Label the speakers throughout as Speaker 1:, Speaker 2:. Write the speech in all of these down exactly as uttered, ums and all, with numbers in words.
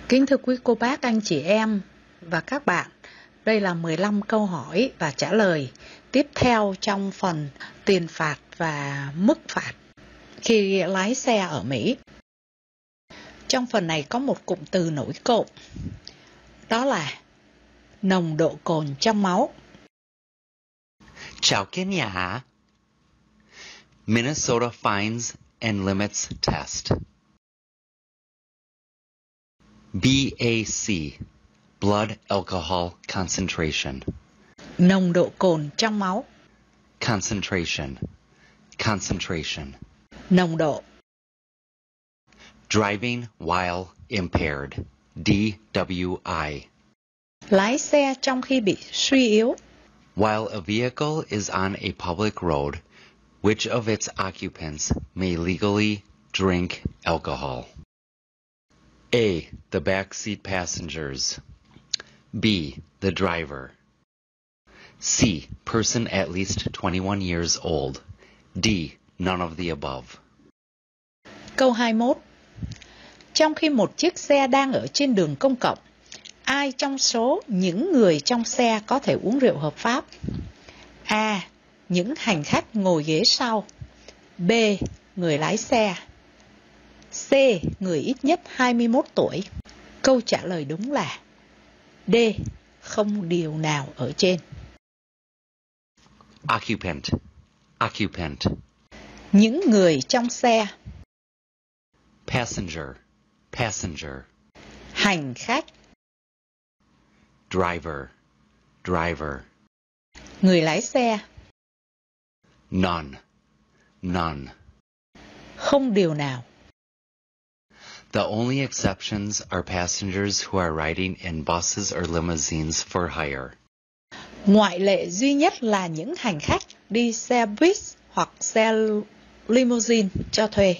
Speaker 1: Kính thưa quý cô bác, anh chị em và các bạn, đây là mười lăm câu hỏi và trả lời tiếp theo trong phần tiền phạt và mức phạt khi lái xe ở Mỹ. Trong phần này có một cụm từ nổi cộm, đó là nồng độ cồn trong máu.
Speaker 2: Chào cả nhà. Minnesota Fines and Limits Test. B A C, Blood Alcohol Concentration.
Speaker 1: Nồng độ cồn trong máu.
Speaker 2: Concentration. Concentration.
Speaker 1: Nồng độ.
Speaker 2: Driving while impaired. D W I.
Speaker 1: Lái xe trong khi bị suy yếu.
Speaker 2: While a vehicle is on a public road, which of its occupants may legally drink alcohol? A. The backseat passengers. B. The driver. C. Person at least twenty-one years old. D. None of the above.
Speaker 1: Câu hai mươi mốt. Trong khi một chiếc xe đang ở trên đường công cộng, ai trong số những người trong xe có thể uống rượu hợp pháp? A. Những hành khách ngồi ghế sau. B. Người lái xe. C. Người ít nhất hai mươi mốt tuổi. Câu trả lời đúng là D. Không điều nào ở trên.
Speaker 2: Occupant. Occupant.
Speaker 1: Những người trong xe.
Speaker 2: Passenger. Passenger.
Speaker 1: Hành khách.
Speaker 2: Driver. Driver.
Speaker 1: Người lái xe.
Speaker 2: None. None.
Speaker 1: Không điều nào.
Speaker 2: The only exceptions are passengers who are riding in buses or limousines for hire.
Speaker 1: Ngoại lệ duy nhất là những hành khách đi xe buýt hoặc xe limousine cho thuê.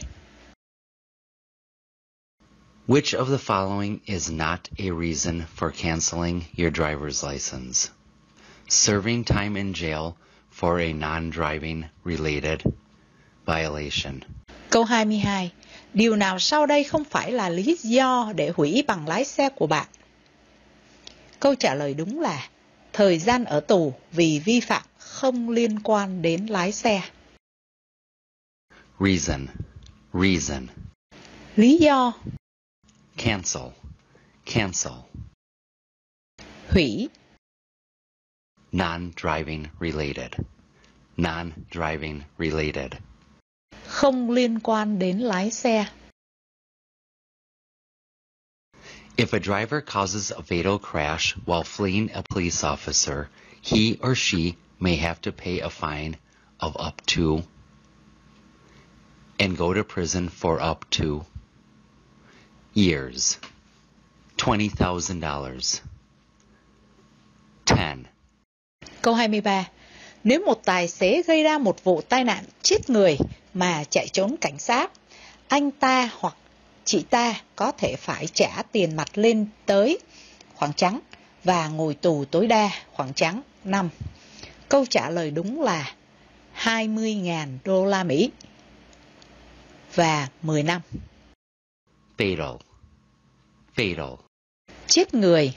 Speaker 2: Which of the following is not a reason for canceling your driver's license? Serving time in jail for a non-driving related violation.
Speaker 1: Câu hai mươi hai. Điều nào sau đây không phải là lý do để hủy bằng lái xe của bạn? Câu trả lời đúng là thời gian ở tù vì vi phạm không liên quan đến lái xe.
Speaker 2: Reason. Reason.
Speaker 1: Lý do.
Speaker 2: Cancel. Cancel.
Speaker 1: Hủy.
Speaker 2: Non-driving related. Non-driving related.
Speaker 1: Không liên quan đến lái xe.
Speaker 2: If a driver causes a fatal crash while fleeing a police officer, he or she may have to pay a fine of up to and go to prison for up to years. twenty thousand dollars. ten.
Speaker 1: Câu hai mươi ba. Nếu một tài xế gây ra một vụ tai nạn chết người mà chạy trốn cảnh sát, anh ta hoặc chị ta có thể phải trả tiền mặt lên tới khoảng trắng và ngồi tù tối đa khoảng trắng năm. Câu trả lời đúng là hai mươi nghìn đô la Mỹ và mười năm.
Speaker 2: Fatal. Fatal.
Speaker 1: Chết người.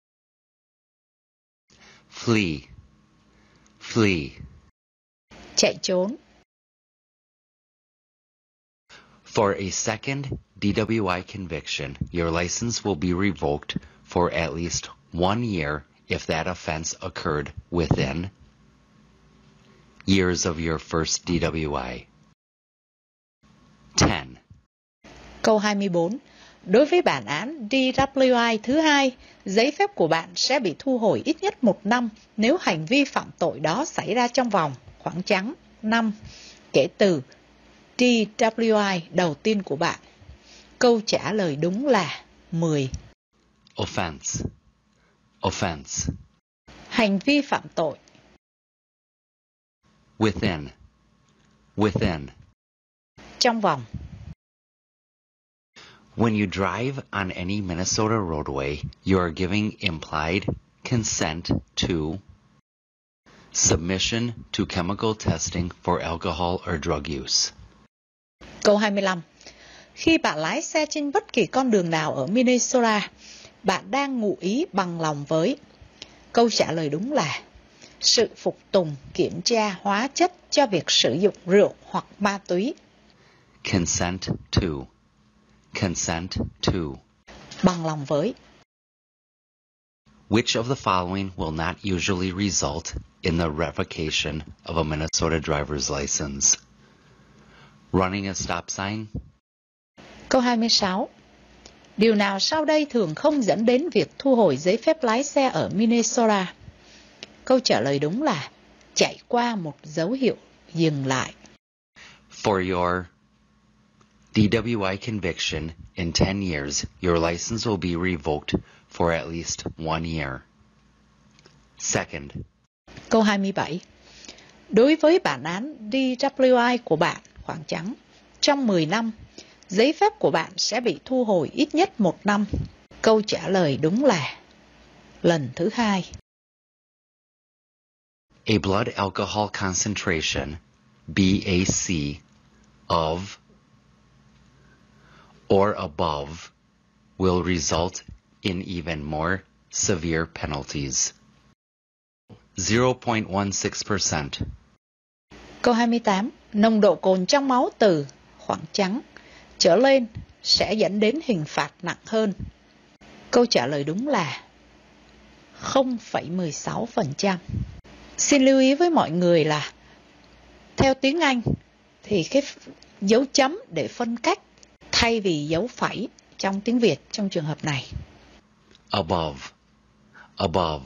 Speaker 2: Flee. Flee.
Speaker 1: Chạy trốn.
Speaker 2: For a second D W I conviction, your license will be revoked for at least one year if that offense occurred within years of your first D W I. ten.
Speaker 1: Câu hai mươi bốn. Đối với bản án D W I thứ hai, giấy phép của bạn sẽ bị thu hồi ít nhất một năm nếu hành vi phạm tội đó xảy ra trong vòng khoảng trắng năm kể từ D W I đầu tiên của bạn. Câu trả lời đúng là mười.
Speaker 2: Offense. Offense.
Speaker 1: Hành vi phạm tội.
Speaker 2: Within. Within.
Speaker 1: Trong vòng.
Speaker 2: When you drive on any Minnesota roadway, you are giving implied consent to submission to chemical testing for alcohol or drug use.
Speaker 1: Câu hai mươi lăm. Khi bạn lái xe trên bất kỳ con đường nào ở Minnesota, bạn đang ngụ ý bằng lòng với. Câu trả lời đúng là sự phục tùng kiểm tra hóa chất cho việc sử dụng rượu hoặc ma túy.
Speaker 2: Consent to. Consent to.
Speaker 1: Bằng lòng với.
Speaker 2: Which of the following will not usually result in the revocation of a Minnesota driver's license? Running a stop sign?
Speaker 1: Câu hai mươi sáu. Điều nào sau đây thường không dẫn đến việc thu hồi giấy phép lái xe ở Minnesota? Câu trả lời đúng là chạy qua một dấu hiệu dừng lại.
Speaker 2: For your D W I conviction in ten years, your license will be revoked for at least one year. Second.
Speaker 1: Câu hai mươi bảy. Đối với bản án D W I của bạn, khoảng trắng, trong mười năm, giấy phép của bạn sẽ bị thu hồi ít nhất một năm. Câu trả lời đúng là lần thứ hai.
Speaker 2: A blood alcohol concentration, B A C, of or above will result in even more severe penalties. zero point one six percent.
Speaker 1: Câu hai mươi tám. Nồng độ cồn trong máu từ khoảng trắng trở lên sẽ dẫn đến hình phạt nặng hơn. Câu trả lời đúng là không phẩy mười sáu phần trăm. Xin lưu ý với mọi người là theo tiếng Anh thì cái dấu chấm để phân cách thay vì dấu phẩy trong tiếng Việt trong trường hợp này.
Speaker 2: Above. Above.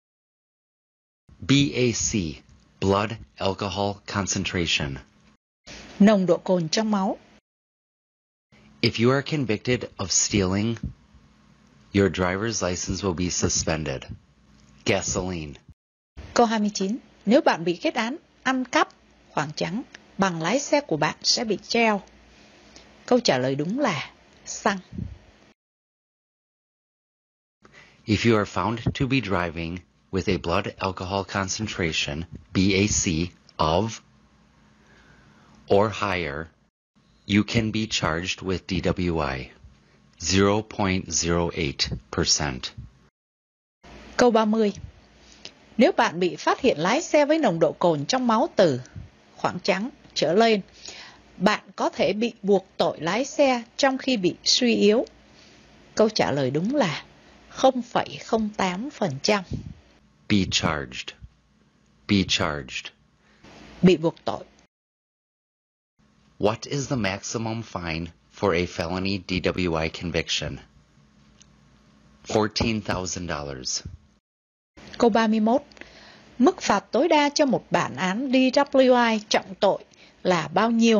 Speaker 2: B A C. Blood alcohol concentration.
Speaker 1: Nồng độ cồn trong máu.
Speaker 2: If you are convicted of stealing, your driver's license will be suspended. Gasoline.
Speaker 1: Câu hai mươi chín. Nếu bạn bị kết án ăn cắp, khoảng trắng, bằng lái xe của bạn sẽ bị treo. Câu trả lời đúng là xăng.
Speaker 2: If you are found to be driving with a blood alcohol concentration, B A C, of or higher, you can be charged with D W I, zero point zero eight percent.
Speaker 1: Câu ba mươi. Nếu bạn bị phát hiện lái xe với nồng độ cồn trong máu từ khoảng trắng trở lên, bạn có thể bị buộc tội lái xe trong khi bị suy yếu. Câu trả lời đúng là không phẩy không tám phần trăm.
Speaker 2: Be charged. Be charged.
Speaker 1: Bị buộc tội.
Speaker 2: What is the maximum fine for a felony D W I conviction? fourteen thousand dollars.
Speaker 1: Câu ba mươi mốt. Mức phạt tối đa cho một bản án D W I trọng tội là bao nhiêu?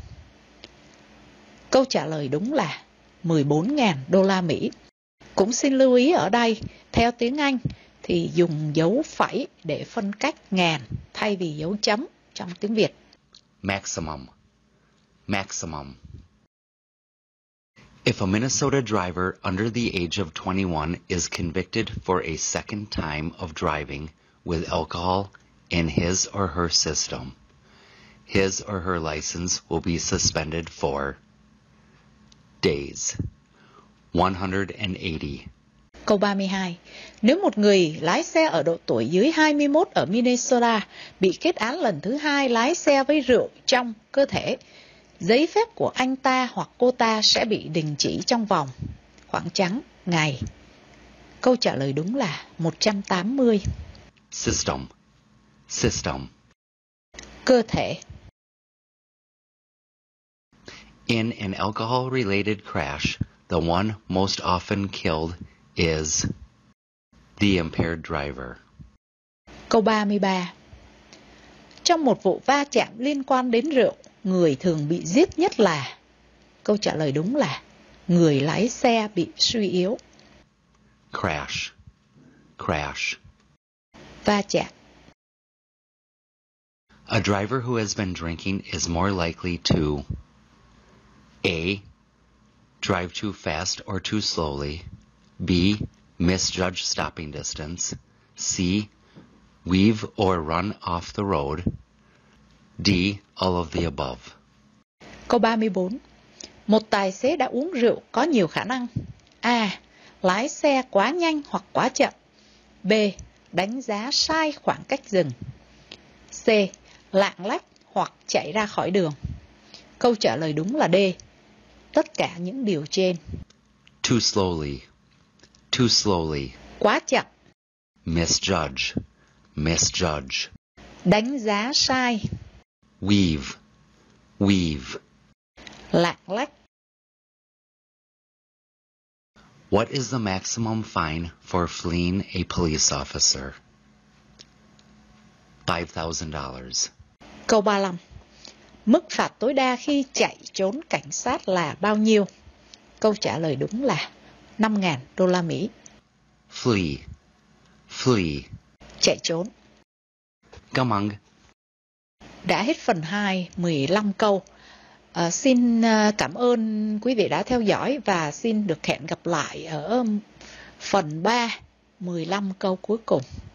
Speaker 1: Câu trả lời đúng là mười bốn nghìn đô la Mỹ. Cũng xin lưu ý ở đây, theo tiếng Anh thì dùng dấu phẩy để phân cách ngàn thay vì dấu chấm trong tiếng Việt.
Speaker 2: Maximum. Maximum. If a Minnesota driver under the age of twenty-one is convicted for a second time of driving with alcohol in his or her system, his or her license will be suspended for days. one hundred eighty.
Speaker 1: Câu ba mươi hai. Nếu một người lái xe ở độ tuổi dưới hai mươi mốt ở Minnesota bị kết án lần thứ hai lái xe với rượu trong cơ thể, giấy phép của anh ta hoặc cô ta sẽ bị đình chỉ trong vòng khoảng trắng ngày. Câu trả lời đúng là một trăm tám mươi.
Speaker 2: System. System.
Speaker 1: Cơ thể.
Speaker 2: In an alcohol-related crash, the one most often killed is the impaired driver.
Speaker 1: Câu ba mươi ba. Trong một vụ va chạm liên quan đến rượu, người thường bị giết nhất là. Câu trả lời đúng là người lái xe bị suy yếu.
Speaker 2: Crash. Crash.
Speaker 1: Va chạm.
Speaker 2: A driver who has been drinking is more likely to A. Drive too fast or too slowly. B. Misjudge stopping distance. C. Weave or run off the road. D. All of the above.
Speaker 1: Câu ba mươi bốn. Một tài xế đã uống rượu có nhiều khả năng: A. Lái xe quá nhanh hoặc quá chậm. B. Đánh giá sai khoảng cách dừng. C. Lạng lách hoặc chạy ra khỏi đường. Câu trả lời đúng là D. Tất cả những điều trên.
Speaker 2: Too slowly. Too slowly.
Speaker 1: Quá chậm.
Speaker 2: Misjudge. Misjudge.
Speaker 1: Đánh giá sai.
Speaker 2: Weave. Weave.
Speaker 1: Lạng lách.
Speaker 2: What is the maximum fine for fleeing a police officer? five thousand dollars.
Speaker 1: Câu ba mươi lăm. Mức phạt tối đa khi chạy trốn cảnh sát là bao nhiêu? Câu trả lời đúng là năm nghìn đô la Mỹ.
Speaker 2: Flee. Flee.
Speaker 1: Chạy trốn.
Speaker 2: Cảm ơn.
Speaker 1: Đã hết phần hai, mười lăm câu. À, xin cảm ơn quý vị đã theo dõi và xin được hẹn gặp lại ở phần ba, mười lăm câu cuối cùng.